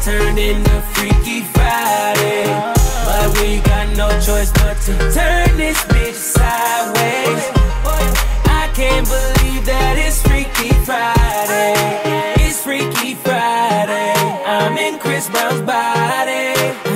turned into Freaky Friday. But we got no choice but to turn this bitch sideways. I can't believe that it's Freaky Friday. It's Freaky Friday. I'm in Chris Brown's body.